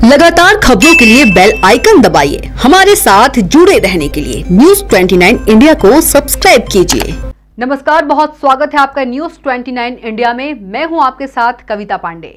लगातार खबरों के लिए बेल आइकन दबाइए। हमारे साथ जुड़े रहने के लिए न्यूज़ 29 इंडिया को सब्सक्राइब कीजिए। नमस्कार, बहुत स्वागत है आपका न्यूज़ 29 इंडिया में। मैं हूं आपके साथ कविता पांडे।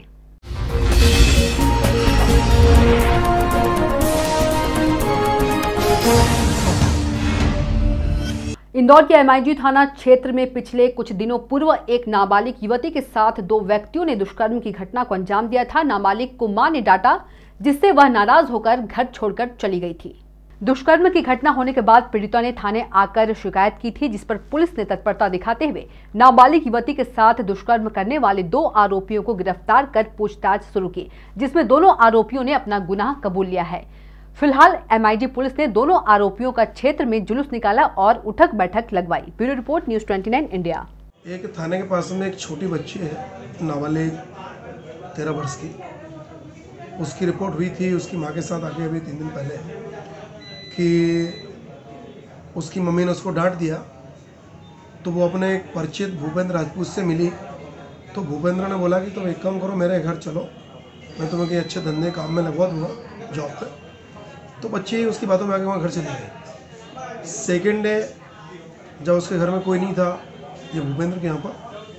इंदौर के एमआईजी थाना क्षेत्र में पिछले कुछ दिनों पूर्व एक नाबालिग युवती के साथ दो व्यक्तियों ने दुष्कर्म की घटना को अंजाम दिया था। नाबालिग को मां ने डांटा, जिससे वह नाराज होकर घर छोड़कर चली गई थी। दुष्कर्म की घटना होने के बाद पीड़िता ने थाने आकर शिकायत की थी, जिस पर पुलिस ने तत्परता दिखाते हुए नाबालिग युवती के साथ दुष्कर्म करने वाले दो आरोपियों को गिरफ्तार कर पूछताछ शुरू की, जिसमें दोनों आरोपियों ने अपना गुनाह कबूल लिया है। फिलहाल एमआईजी पुलिस ने दोनों आरोपियों का क्षेत्र में जुलूस निकाला और उठक बैठक लगवाई। Bureau report news 29 India. एक थाने के पास में एक छोटी बच्ची है, नाबालिग 13 वर्ष की। उसकी रिपोर्ट हुई थी उसकी माँ के साथ आके अभी 3 दिन पहले कि उसकी मम्मी ने उसको डांट दिया। तो वो अपने एक परिचित भूपेंद्र राजपूत से मिली। तो भूपेंद्र ने बोला कि तुम एक काम करो, मेरे घर चलो, मैं तुम्हें कहीं अच्छे धंधे काम में लगवा दूँगा, जॉब पे। तो बच्ची उसकी बातों में आके वहाँ घर चली गई। सेकेंड डे जब उसके घर में कोई नहीं था, ये भूपेंद्र के यहाँ पर,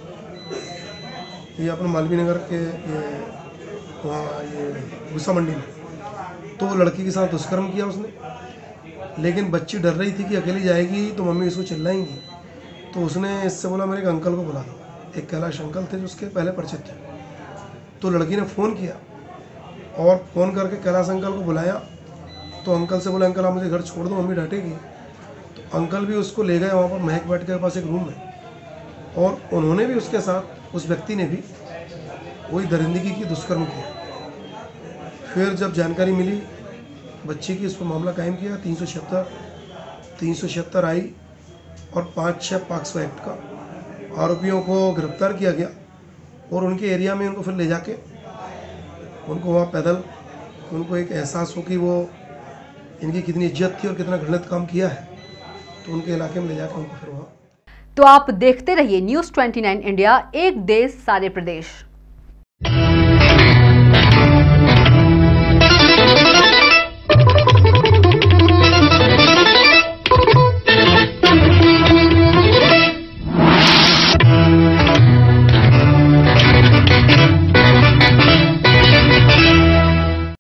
ये अपने मालवीय नगर के वहाँ ये गुस्सा मंडी में, तो वो लड़की के साथ दुष्कर्म किया उसने। लेकिन बच्ची डर रही थी कि अकेली जाएगी तो मम्मी इसको चिल्लाएंगी। तो उसने इससे बोला मेरे एक अंकल को बुला दो। एक कैलाश अंकल थे जो उसके पहले परिचित थे। तो लड़की ने फ़ोन किया और फ़ोन करके कैलाश अंकल को बुलाया। तो अंकल से बोला अंकल आप मुझे घर छोड़ दो, मम्मी डांटेगी। तो अंकल भी उसको ले गए वहाँ पर महक बैठ के पास एक रूम में, और उन्होंने भी उसके साथ, उस व्यक्ति ने भी वही दरिंदगी की, दुष्कर्म किया। फिर जब जानकारी मिली बच्ची की, इस पर मामला कायम किया। 376 आई और 5-6 पॉक्सो एक्ट का आरोपियों को गिरफ्तार किया गया। और उनके एरिया में उनको फिर ले जाके उनको वहाँ पैदल उनको एक एहसास हो कि वो इनकी कितनी इज्जत थी और कितना घृणित काम किया है, तो उनके इलाके में ले जाकर उनको फिर वहाँ। तो आप देखते रहिए न्यूज़ 29 इंडिया, एक देश सारे प्रदेश।